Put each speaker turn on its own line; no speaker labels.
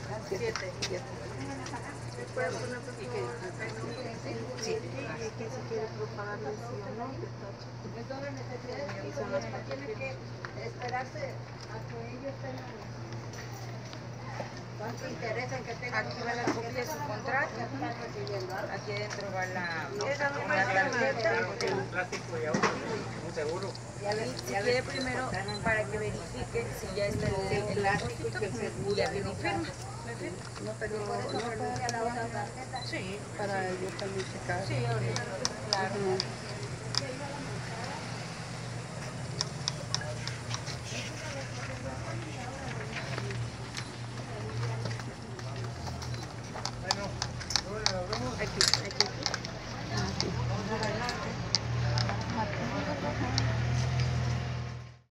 7.
¿Puede poner por favor?
Sí.
Y aquí si quiere propagarle sí o no,
Y son las tiene que esperarse a que ellos tengan cuánto interés en que tengan.
Aquí va la copia de su contrato. Aquí adentro va la tarjeta.
Un plástico y un seguro.
Si quiere primero para que verifique si ya está el depósito y ya viene firma.
No, pero por eso renuncia a la otra tarjeta.
Sí,
para yo también checar.
sí, ahorita. Claro.